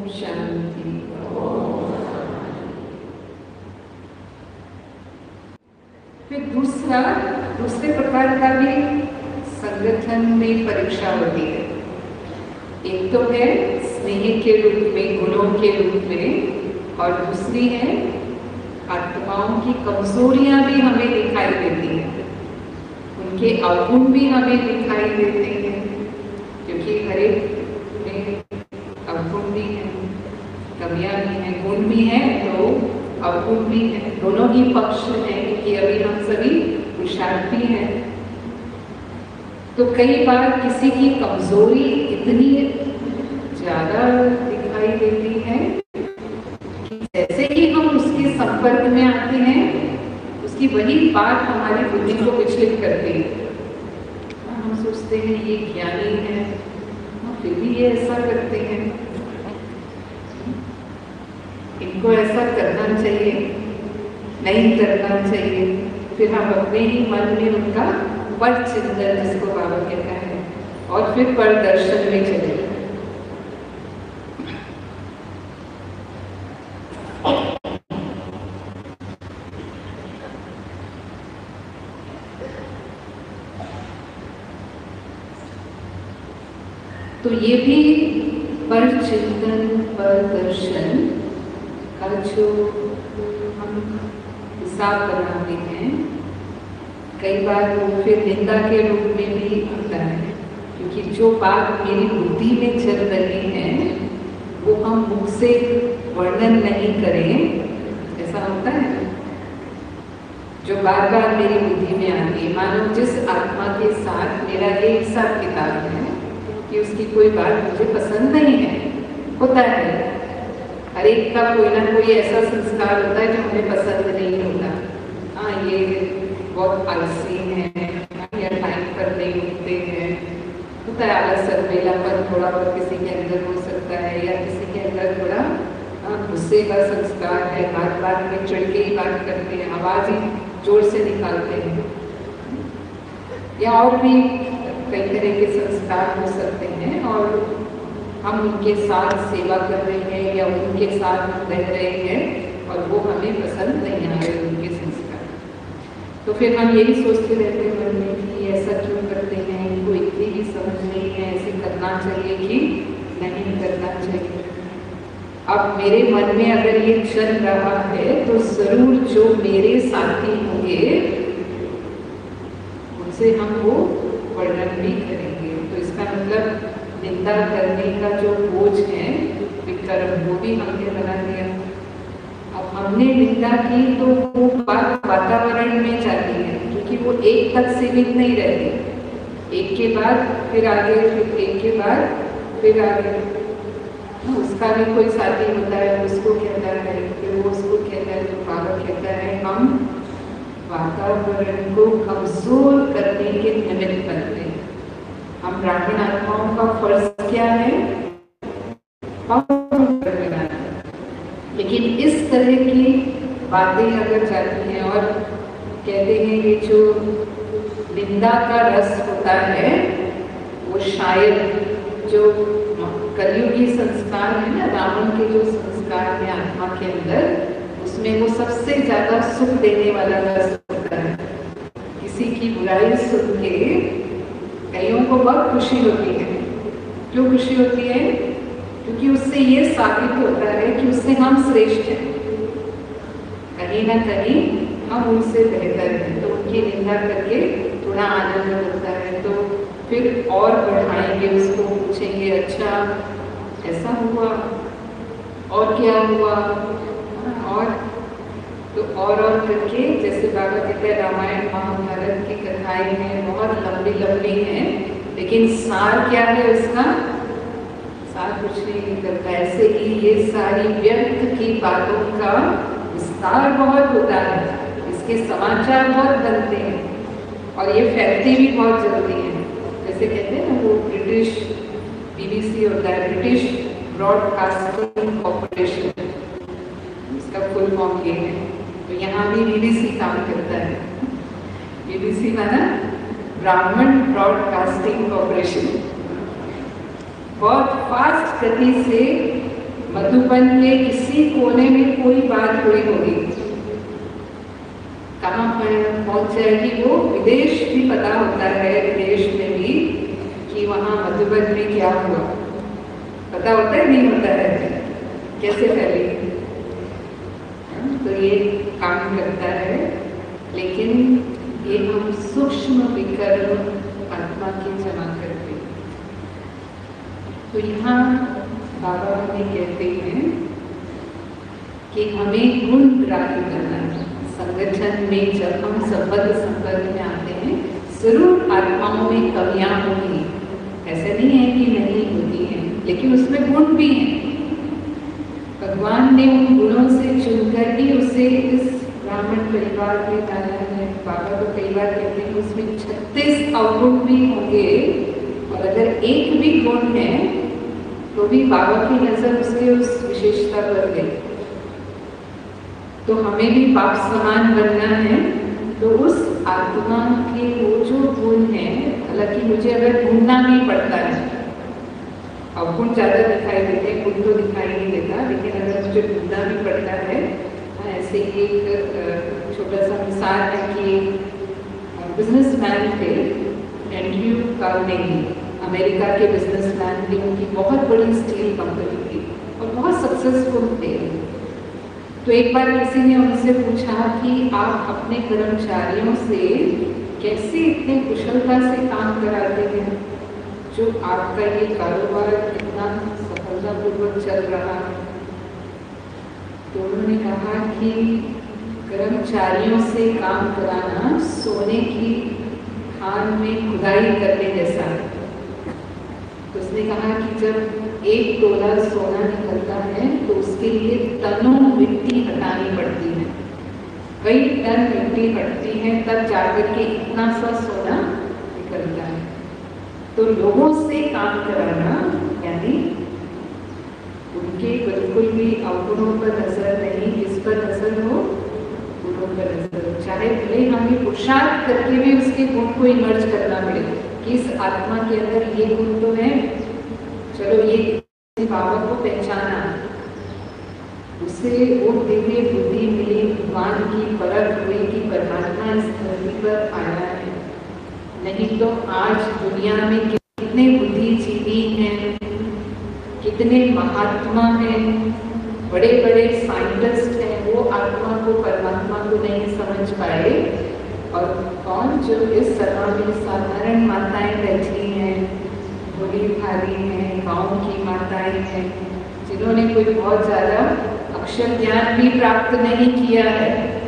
शांति। फिर दूसरे प्रकार का भी संगठन में परीक्षा होती है। एक तो है स्नेह के रूप में, गुणों के रूप में, और दूसरी है आत्माओं की कमजोरियां भी हमें दिखाई देती हैं, उनके अवगुण भी हमें दिखाई देते हैं, क्योंकि हर एक में अवगुण भी है, कमियां भी हैं, गुण भी हैं तो अवगुण भी है, दोनों ही पक्ष हैं, क्योंकि अभी हम सभी पुरुषार्थी हैं। तो कई बार किसी की कमजोरी इतनी ज्यादा दिखाई देती है कि जैसे ही हम उसके संपर्क में आते हैं उसकी वही बात हमारी बुद्धि को विचलित करती है। हम सोचते हैं ये ज्ञानी है, फिर भी ये ऐसा करते हैं, इनको ऐसा करना चाहिए, नहीं करना चाहिए। फिर हम अपने ही मन में उनका पर चिंतन, जिसको बाबा कहता है, और फिर पर दर्शन में चले। तो ये भी पर चिंतन, पर दर्शन का जो हम हिसाब बनाते हैं, कई बार वो फिर निंदा के रूप में भी आता है, क्योंकि जो बात मेरी बुद्धि में चल रही है वो हम मुख से वर्णन नहीं करें, ऐसा होता है जो बार बार मेरी बुद्धि में आती है। मानो जिस आत्मा के साथ मेरा ये हिसाब किताब है कि उसकी कोई बात मुझे पसंद नहीं है, होता है, हर एक का कोई ना कोई ऐसा संस्कार होता है जो हमें पसंद नहीं होता। हाँ, ये बहुत आलसी है, या टाइम पर नहीं उठते हैं, होता है आलस, सरमेलापन थोड़ा बहुत किसी के अंदर हो सकता है, या किसी के अंदर थोड़ा गुस्से का संस्कार है, बात बात में चढ़ के ही बात करते हैं, आवाज ही जोर से निकालते हैं, या और भी कई तरह के संस्कार हो सकते हैं, और हम उनके साथ सेवा कर रहे हैं या उनके साथ रह रहे हैं और वो हमें पसंद नहीं आ रहे उनके संस्कार। तो फिर हम यही सोचते रहते हैं मन में कि ऐसा क्यों करते हैं, इनको इतनी भी समझ नहीं है, ऐसे करना चाहिए कि नहीं करना चाहिए। अब मेरे मन में अगर ये चल रहा है तो जरूर जो मेरे साथी होंगे उनसे हम वो वर्णन भी करेंगे। तो इसका मतलब निंदा करने का जो बोझ है, विक्रम, वो भी हमने बना दिया। अब हमने निंदा की तो वो बात वातावरण में जाती है, क्योंकि वो एक तक सीमित नहीं रहती, एक के बाद फिर आगे, फिर एक के बाद फिर आगे। उसका भी कोई साथी होता है, उसको कहता है, फिर वो उसको कहता है, तो बाबा कहता है हम वातावरण को कमजोर करने के निमित्त बनते हैं। हम ब्राह्मण आत्माओं का फर्ज क्या है, लेकिन इस तरह की बातें अगर जाती हैं और कहते हैं ये जो निंदा का रस होता है वो शायद जो कलयुगी संस्कार है ना, रावण के जो संस्कार है आत्मा के अंदर, उसमें वो सबसे ज्यादा सुख देने वाला रस होता है। किसी की बुराई सुन के कईयों को बहुत खुशी होती है। क्यों खुशी होती है? क्योंकि उससे ये साबित होता है कि उससे हम श्रेष्ठ हैं, कहीं ना कहीं हम उनसे बेहतर हैं। तो उनकी निंदा करके थोड़ा आनंद होता है, तो फिर और बढ़ाएंगे उसको, पूछेंगे अच्छा ऐसा हुआ और क्या हुआ, और तो और करके, जैसे बाबा कहते हैं रामायण महाभारत की कथाएं हैं, बहुत लंबी लंबी हैं, लेकिन सार क्या है उसका? सार कुछ नहीं निकलता। ऐसे ही ये सारी व्यर्थ की बातों का विस्तार बहुत होता है, इसके समाचार बहुत बनते हैं और ये फैलती भी बहुत जल्दी है। जैसे कहते हैं ना वो ब्रिटिश BBC होता है, ब्रिटिश ब्रॉडकास्टिंग कॉर्पोरेशन, इसका फुल फॉर्म ये है। तो यहाँ भी BBC काम करता है। BBC माना ब्राह्मण ब्रॉडकास्टिंग कॉर्पोरेशन। बहुत फास्ट गति से मधुबन के किसी कोने में कोई बात हुई होगी, कहाँ पर पहुंच जाएगी वो, विदेश भी पता होता है, विदेश में भी कि वहाँ मधुबन में क्या हुआ पता होता है, नहीं होता है, कैसे फैलेगी। तो ये काम करता है, लेकिन ये हम सूक्ष्म विकर्म आत्मा की जमा करते हैं। तो यहाँ बाबा हमें कहते हैं कि हमें गुण ग्राह्य करना है। संगठन में जब हम संबंध संपर्क में आते हैं, जरूर आत्माओं में कमियां होंगी, ऐसा नहीं है कि नहीं होती हैं, लेकिन उसमें गुण भी हैं। भगवान ने उन गुणों से चुनकर ही उसे इस ब्राह्मण परिवार में लाया है। बाबा तो कई बार कहते हैं उसमें 36 अवगुण भी होंगे, और अगर एक भी गुण है तो भी बाबा की नजर उसके उस विशेषता पर गई। तो हमें भी बाप समान बनना है, तो उस आत्मा के वो जो गुण है, हालांकि मुझे अगर ढूंढना नहीं पड़ता है, अवगुण ज्यादा दिखाई देते हैं, गुण तो दिखाई नहीं देता, लेकिन अगर मुझे ढूंढना भी पड़ता है, ऐसे एक छोटा सा मिसाल है कि बिजनेसमैन थे एंड्रयू कार्नेगी, अमेरिका के बिजनेसमैन थे, उनकी बहुत बड़ी स्टील कंपनी थी और बहुत सक्सेसफुल थे। तो एक बार किसी ने उनसे पूछा कि आप अपने कर्मचारियों से कैसे इतने कुशलता से काम कराते हैं, जो आपका ये कारोबार इतना सफलतापूर्वक चल रहा है। तो उन्होंने कहा कि कर्मचारियों से काम कराना सोने की खान में खुदाई करने जैसा है। तो उसने कहा कि जब 1 तोला सोना निकलता है तो उसके लिए टनों मिट्टी हटानी पड़ती है, कई टन मिट्टी हटती है, तब जाकर के इतना सा सोना निकलता है। तो लोगों से काम कराना यानी उनके बिल्कुल भी अवगुणों पर नजर नहीं, किस पर नजर हो, गुणों पर नजर हो। चाहे भले हमें पुरुषार्थ करके भी उसके गुण को इमर्ज करना पड़े कि इस आत्मा के अंदर ये गुण तो है, चलो ये बाबा को पहचाना, उसे वो दिव्य बुद्धि मिली, भगवान की परख हुई कि परमात्मा इस धरती पर आया है। नहीं तो आज दुनिया में कितने बुद्धिजीवी हैं, कितने महात्मा हैं, बड़े बड़े साइंटिस्ट हैं, वो आत्मा को परमात्मा को नहीं समझ पाए। और कौन जो इस सभा में साधारण माताएं बैठी हैं, भोली भाली हैं, गाँव की माताएं हैं, जिन्होंने कोई बहुत ज़्यादा अक्षर ज्ञान भी प्राप्त नहीं किया है,